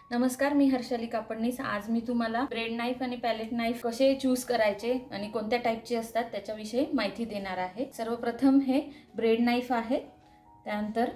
नमस्कार, मी हर्षाली कापडनीस। आज मी तुम्हाला ब्रेड नाईफ आणि पॅलेट नाईफ कसे चूज करायचे आणि कोणत्या टाईपचे असतात त्याच्याविषयी माहिती देणार आहे। सर्वप्रथम हे ब्रेड नाईफ आहे, त्यानंतर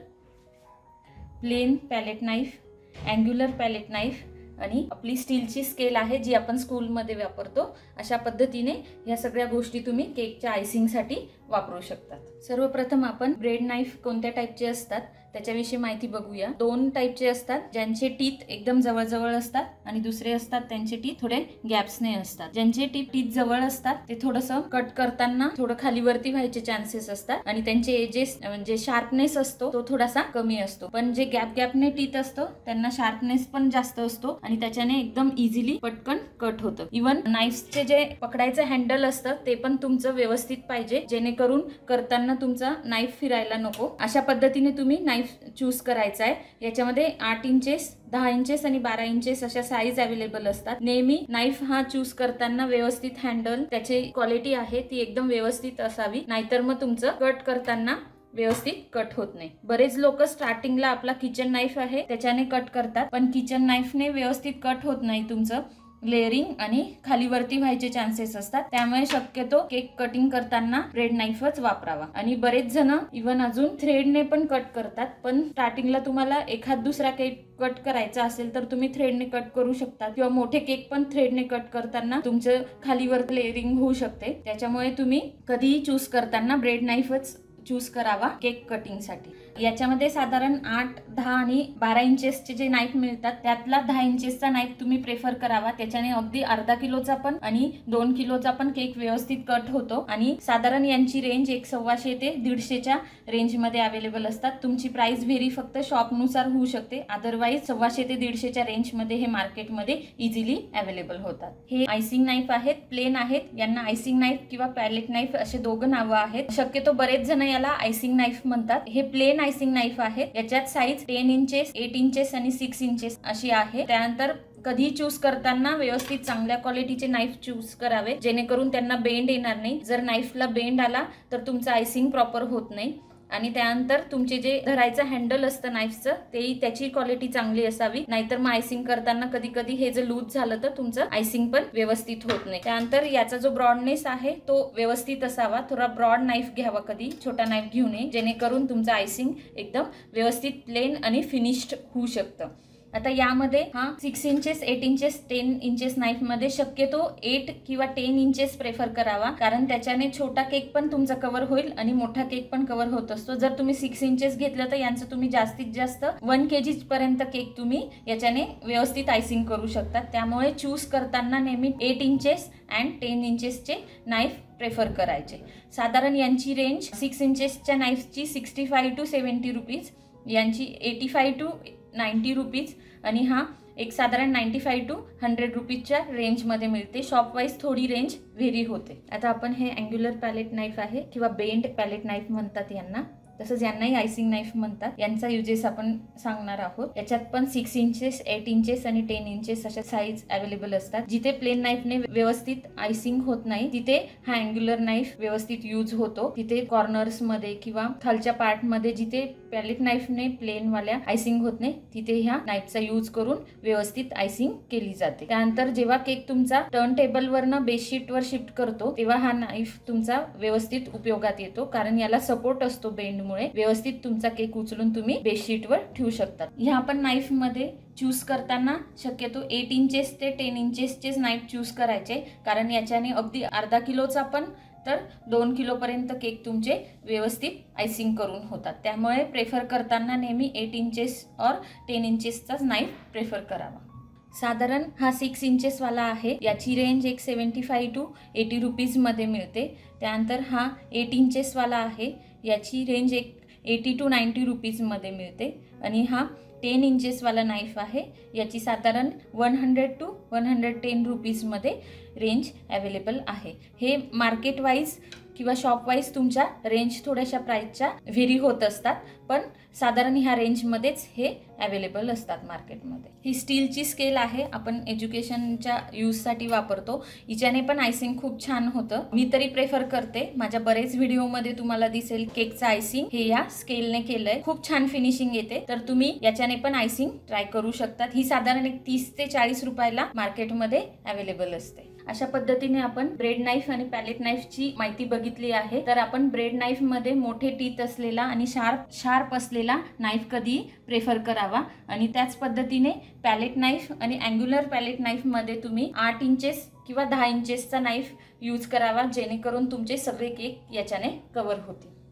plain palette knife, angular palette knife आणि आपली स्टीलची स्केल आहे जी आपण स्कूलमध्ये वापरतो। अशा पद्धतीने या सगळ्या गोष्टी तुम्ही केकच्या आयसिंगसाठी वापरू शकता। सर्वप्रथम आपण ब्रेड नाईफ कोणत्या टाईपचे असतात त्याच्याविषयी माहिती बघूया। दोन टाईपचे असतात, ज्यांचे टीथ एकदम जवळ असतात आणि दुसरे असतात त्यांचे टीथ थोडे गॅप्सने असतात। ज्यांचे टीथ जवळ असतात ते थोडंसं कट करताना थोडं खाली वरती व्हायचे चान्सेस असतात आणि त्यांचे एजेस म्हणजे शार्पनेस असतो तो थोडासा कमी असतो। पण जे गॅपने टीथ असतो त्यांना शार्पनेस पण जास्त असतो आणि त्याच्याने एकदम इझिली पटकन कट होतं। इवन नाईफचे जे पकडायचं हँडल असतं ते पण तुमचं व्यवस्थित पाहिजे, जेणेकरून करताना तुमचा नाईफ फिरायला नको। अशा पद्धतीने तुम्ही नाईफ चूज करायचा आहे। याच्यामध्ये 8 इंचेस, 10 इंचेस आणि 12 इंचेस अशा साईज अवेलेबल असतात। नेहमी नाईफ हा चूज करताना व्यवस्थित हँडल, त्याची क्वालिटी आहे ती एकदम व्यवस्थित असावी, नाहीतर मग तुमचं कट करताना व्यवस्थित कट होत नाही। बरेच लोक स्टार्टिंगला आपला किचन नाईफ आहे त्याच्याने कट करतात, पण किचन नाईफने व्यवस्थित कट होत नाही, तुमचं लेअरिंग आणि खाली वरती व्हायचे चान्सेस असतात। त्यामुळे शक्यतो केक कटिंग करताना ब्रेड नाईफच वापरावा। आणि बरेच जण इवन अजून थ्रेडने पण कट करतात, पण स्टार्टिंगला तुम्हाला एखाद दुसरा केक कट करायचा असेल तर तुम्ही थ्रेडने कट करू शकता, किंवा मोठे केक पण थ्रेडने कट करताना तुमचं खालीवर लेअरिंग होऊ शकते। त्याच्यामुळे तुम्ही कधीही चूज करताना ब्रेड नाईफच चूज करावा केक कटिंग साठी। याच्यामध्ये साधारण 8, 10 आणि 12 इंचेसचे जे नाईफ मिळतात त्यातला 10 इंचेसचा नाईफ तुम्ही प्रेफर करावा। त्याच्याने अगदी अर्धा किलोचा पण आणि 2 किलोचा पण केक व्यवस्थित कट होतो। आणि साधारण यांची रेंज 1,250 ते 150च्या रेंज मध्ये अवेलेबल असतात। तुमची प्राइस व्हेरी फक्त शॉपनुसार होऊ शकते, अदरवाइज 1,250 ते 150च्या रेंज मध्ये हे मार्केटमध्ये इझिली अवेलेबल होतात। हे आयसिंग नाईफ आहेत, प्लेन आहेत। यांना आयसिंग नाईफ किंवा पॅलेट नाईफ असे दोघं नावं आहेत। शक्यतो बरेच जण याला आयसिंग नाईफ म्हणतात। हे प्लेन आयसिंग नाईफ आहे, याच्यात साईज 10 इंचेस, 8 इंचेस आणि 6 इंचेस अशी आहे। त्यानंतर कधी चूज करताना व्यवस्थित चांगल्या क्वालिटीचे नाईफ चूज करावे, जेणेकरून त्यांना बेंड येणार नाही। जर नाईफला बेंड आला तर तुमचं आयसिंग प्रॉपर होत नाही। आणि त्यानंतर तुमचे जे धरायचं हँडल असतं नाईफचं तेही त्याची क्वालिटी चांगली असावी, नाहीतर मग आयसिंग करताना कधी कधी हे जर लूज झालं तर तुमचं आयसिंग पण व्यवस्थित होत नाही। त्यानंतर याचा जो ब्रॉडनेस आहे तो व्यवस्थित असावा, थोडा ब्रॉड नाईफ घ्यावा, कधी छोटा नाईफ घेऊ नये, जेणेकरून तुमचं आयसिंग एकदम व्यवस्थित प्लेन आणि फिनिश्ड होऊ शकतं। आता यामध्ये हा 6 इंचेस, 8 इंचेस, 10 इंचेस नाईफ मध्ये शक्यतो 8 किंवा 10 इंचेस प्रेफर करावा, कारण त्याच्याने छोटा केक पण तुमचा कव्हर होईल आणि मोठा केक पण कव्हर होत असतो। जर तुम्ही 6 इंचेस घेतलं तर यांचं तुम्ही जास्तीत जास्त 1 kg पर्यंत केक तुम्ही याच्याने व्यवस्थित आयसिंग करू शकता। त्यामुळे चूज करताना नेहमी 8 इंचेस अँड 10 इंचेसचे नाईफ प्रेफर करायचे। साधारण यांची रेंज 6 इंचेसच्या नाईफची 65 to 70 रुपीज, यांची 85 to 90 रुपीज आणि हा एक साधारण 95 to 100 रुपीजच्या रेंजमध्ये मिळते। शॉप वाईज थोडी रेंज व्हेरी होते। आता आपण हे अँग्युलर पॅलेट नाईफ आहे किंवा बेंड पॅलेट नाईफ म्हणतात यांना, तसंच यांनाही आयसिंग नाईफ म्हणतात। यांचा युजेस आपण सांगणार आहोत। याच्यात पण 6 इंचेस, 8 इंचेस आणि 10 इंचेस अशा साईज अवेलेबल असतात। जिथे प्लेन नाईफने व्यवस्थित आयसिंग होत नाही तिथे हा अँग्युलर नाईफ व्यवस्थित यूज होतो। तिथे कॉर्नर्स मध्ये किंवा खालच्या पार्ट मध्ये जिथे पॅलेट नाईफने प्लेन वाल्या आयसिंग होत नाही तिथे ह्या नाईफचा यूज करून व्यवस्थित आयसिंग केली जाते। त्यानंतर जेव्हा केक तुमचा टर्न टेबलवरनं बेडशीट वर शिफ्ट करतो तेव्हा हा नाईफ तुमचा व्यवस्थित उपयोगात येतो, कारण याला सपोर्ट असतो बेंड मुळे। व्यवस्थित तुमचा केक उचलून तुम्ही बेडशीट वर ठेवू शकता। ह्या पण नाईफ मध्ये चूज करताना शक्यतो 8 इंचेस ते 10 इंचेसचेच नाईफ चूज करायचे, कारण याच्याने अगदी अर्धा किलोचा पण तर 2 किलो पर्यंत केक तुमचे व्यवस्थित आयसिंग करून होतात। त्यामुळे प्रेफर करताना नेहमी 8 इंचेस और 10 इंचेसचाच नाईफ प्रेफर करावा। साधारण हा 6 इंचेस वाला आहे, याची रेंज एक 75 to 80 रुपीज मध्ये मिळते। त्यानंतर हा 8 इंचेस वाला आहे, याची रेंज एक 80 to 90 रुपीज मध्ये मिळते। आणि हा 10 इंचेस वाला नाईफ आहे, याची साधारण 100 to 110 रुपीज मध्ये रेंज अवेलेबल आहे। हे मार्केट वाईज किंवा शॉप वाईज तुमच्या रेंज थोड्याशा प्राइसच्या व्हेरी होत असतात, पण साधारण ह्या रेंजमध्येच हे अवेलेबल असतात मार्केटमध्ये. ही स्टीलची स्केल आहे, आपण एज्युकेशनच्या यूजसाठी वापरतो. हिच्याने पण आयसिंग खूप छान होतं. मी तरी प्रेफर करते. माझ्या बरेच व्हिडिओमध्ये तुम्हाला दिसेल केकचं आयसिंग हे या स्केलने केलंय. खूप छान फिनिशिंग येते, तर तुम्ही याच्याने पण आयसिंग ट्राय करू शकतात. ही साधारण एक 30 ते 40 रुपयाला मार्केटमध्ये अवेलेबल असते. अशा पद्धतीने आपण ब्रेड नाईफ आणि पॅलेट नाईफची माहिती बघितली आहे. तर आपण ब्रेड नाईफ मध्ये मोठे टीथ असलेला आणि शार्प असलेला नाईफ कधी प्रेफर करावा, आणि त्याच पद्धतीने पॅलेट नाईफ आणि अँग्युलर पॅलेट नाईफ मध्ये तुम्ही 8 इंचेस किंवा 10 इंचेसचा नाईफ यूज करावा, जेणेकरून तुमचे सगळे केक याच्याने कव्हर होतील.